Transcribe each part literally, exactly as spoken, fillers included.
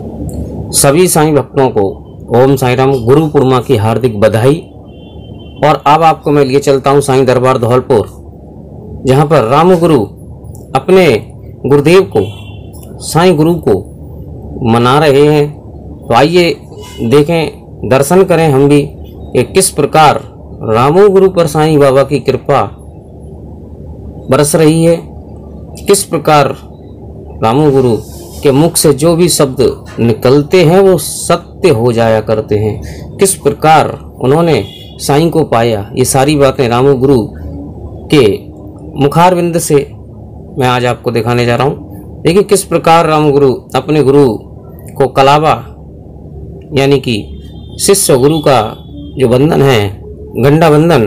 सभी साईं भक्तों को ओम साईं राम गुरु पूर्णिमा की हार्दिक बधाई। और अब आपको मैं लिए चलता हूँ साईं दरबार धौलपुर, जहाँ पर राम गुरु अपने गुरुदेव को, साईं गुरु को मना रहे हैं। तो आइए देखें, दर्शन करें हम भी कि किस प्रकार रामो गुरु पर साईं बाबा की कृपा बरस रही है, किस प्रकार रामो गुरु के मुख से जो भी शब्द निकलते हैं वो सत्य हो जाया करते हैं, किस प्रकार उन्होंने साईं को पाया। ये सारी बातें रामो गुरु के मुखारविंद से मैं आज आपको दिखाने जा रहा हूँ। देखिए किस प्रकार राम गुरु अपने गुरु को कलावा यानी कि शिष्य गुरु का जो बंधन है, गंडा बंधन,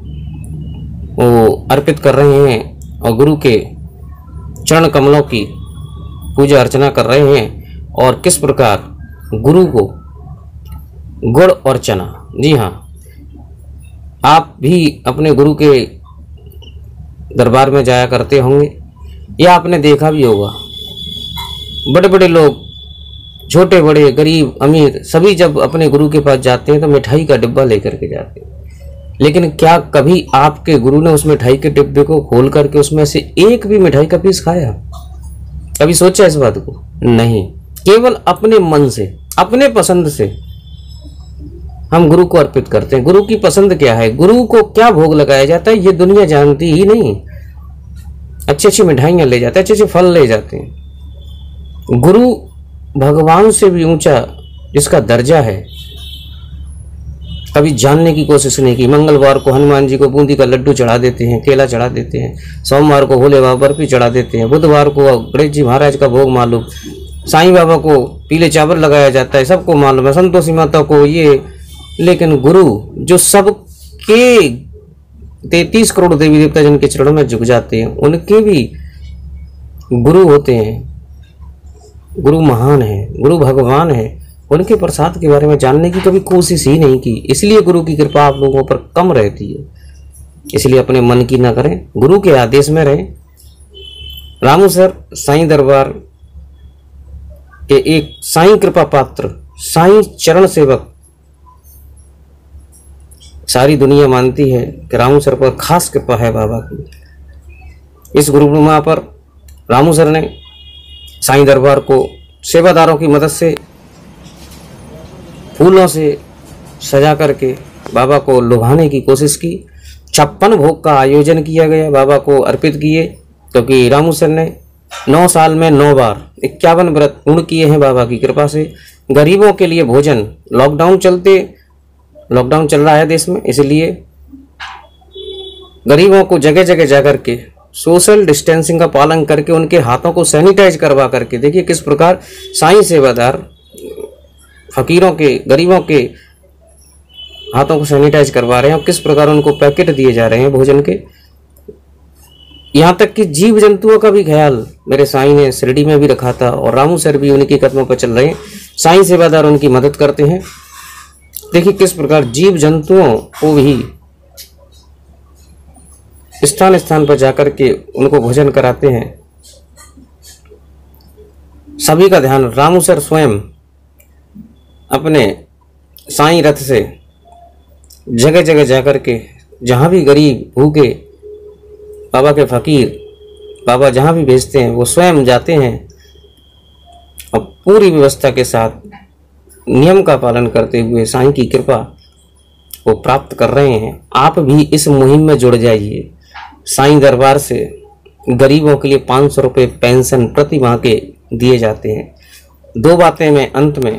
वो अर्पित कर रहे हैं और गुरु के चरण कमलों की पूजा अर्चना कर रहे हैं। और किस प्रकार गुरु को गुड़ और चना, जी हाँ, आप भी अपने गुरु के दरबार में जाया करते होंगे या आपने देखा भी होगा, बड़े बड़े लोग, छोटे बड़े, गरीब अमीर, सभी जब अपने गुरु के पास जाते हैं तो मिठाई का डिब्बा लेकर के जाते हैं। लेकिन क्या कभी आपके गुरु ने उस मिठाई के डिब्बे को खोल करके उसमें से एक भी मिठाई का पीस खाया? कभी सोचा इस बात को? नहीं। केवल अपने मन से, अपने पसंद से हम गुरु को अर्पित करते हैं। गुरु की पसंद क्या है, गुरु को क्या भोग लगाया जाता है, ये दुनिया जानती ही नहीं। अच्छी अच्छी मिठाइयां ले जाते हैं, अच्छे अच्छे फल ले जाते हैं। गुरु भगवान से भी ऊंचा जिसका दर्जा है, कभी जानने की कोशिश नहीं की। मंगलवार को हनुमान जी को बूंदी का लड्डू चढ़ा देते हैं, केला चढ़ा देते हैं, सोमवार को भोले बाबा बर्फी चढ़ा देते हैं, बुधवार को गणेश जी महाराज का भोग मालूम, साईं बाबा को पीले चावल लगाया जाता है, सबको मालूम है, संतोषी माता को ये। लेकिन गुरु जो सबके तैतीस करोड़ देवी देवता जिनके चरणों में झुक जाते हैं, उनके भी गुरु होते हैं। गुरु महान है, गुरु भगवान है, उनके प्रसाद के बारे में जानने की कभी कोशिश ही नहीं की। इसलिए गुरु की कृपा आप लोगों पर कम रहती है। इसलिए अपने मन की ना करें, गुरु के आदेश में रहें। रामू सर साईं दरबार के एक साईं कृपा पात्र, साईं चरण सेवक, सारी दुनिया मानती है कि रामू सर पर खास कृपा है बाबा की। इस गुरु पूर्णिमा पर रामू सर ने साईं दरबार को सेवादारों की मदद से फूलों से सजा करके बाबा को लुभाने की कोशिश की। छप्पन भोग का आयोजन किया गया, बाबा को अर्पित किए, क्योंकि रामू सर ने नौ साल में नौ बार इक्यावन व्रत पूर्ण किए हैं बाबा की कृपा से। गरीबों के लिए भोजन, लॉकडाउन चलते लॉकडाउन चल रहा है देश में, इसलिए गरीबों को जगह जगह जाकर के सोशल डिस्टेंसिंग का पालन करके उनके हाथों को सैनिटाइज करवा करके, देखिए किस प्रकार साईं सेवादार फकीरों के, गरीबों के हाथों को सैनिटाइज करवा रहे हैं और किस प्रकार उनको पैकेट दिए जा रहे हैं भोजन के। यहाँ तक कि जीव जंतुओं का भी ख्याल मेरे साईं ने शिरडी में भी रखा था और रामू सर भी उनकी कदमों पर चल रहे हैं। साईं सेवादार उनकी मदद करते हैं। देखिए किस प्रकार जीव जंतुओं को भी स्थान स्थान पर जाकर के उनको भोजन कराते हैं। सभी का ध्यान रामू सर स्वयं अपने साईं रथ से जगह जगह जाकर के, जहाँ भी गरीब भूखे बाबा के फकीर, बाबा जहाँ भी भेजते हैं वो स्वयं जाते हैं और पूरी व्यवस्था के साथ नियम का पालन करते हुए साईं की कृपा को प्राप्त कर रहे हैं। आप भी इस मुहिम में जुड़ जाइए। साईं दरबार से गरीबों के लिए पाँच सौ रुपये पेंशन प्रति माह के दिए जाते हैं। दो बातें मैं अंत में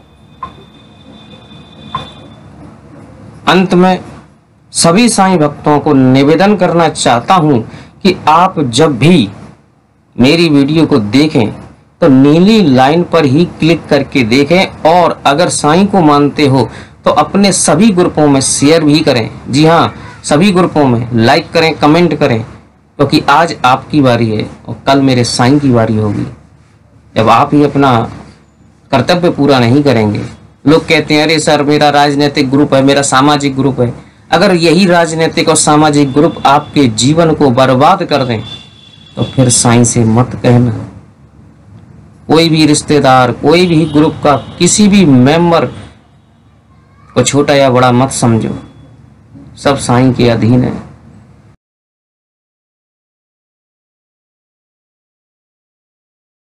अंत में सभी साईं भक्तों को निवेदन करना चाहता हूं कि आप जब भी मेरी वीडियो को देखें तो नीली लाइन पर ही क्लिक करके देखें और अगर साईं को मानते हो तो अपने सभी ग्रुपों में शेयर भी करें। जी हाँ, सभी ग्रुपों में लाइक करें, कमेंट करें, क्योंकि तो आज आपकी बारी है और कल मेरे साईं की बारी होगी। जब आप ही अपना कर्तव्य पूरा नहीं करेंगे, लोग कहते हैं अरे सर मेरा राजनीतिक ग्रुप है, मेरा सामाजिक ग्रुप है। अगर यही राजनीतिक और सामाजिक ग्रुप आपके जीवन को बर्बाद कर दें तो फिर साईं से मत कहना। कोई भी रिश्तेदार, कोई भी ग्रुप का किसी भी मेंबर को छोटा या बड़ा मत समझो, सब साईं के अधीन है।